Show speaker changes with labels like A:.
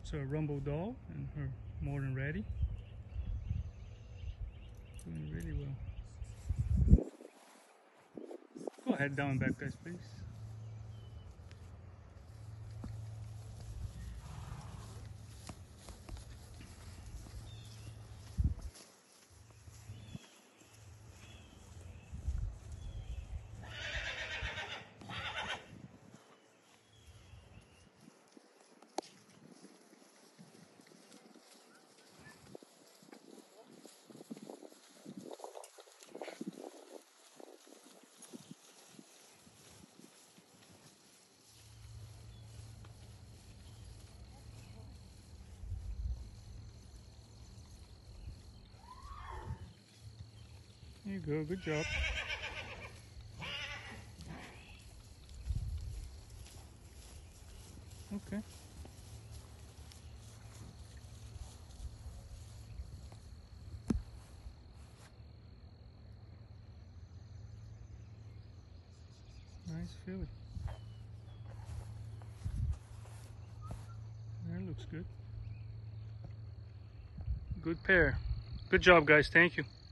A: It's a Rumble Doll and her More Than Ready. Doing really well. Go ahead, down and back, guys, please. There you go, good job. Okay. Nice filly. That looks good. Good pair. Good job, guys. Thank you.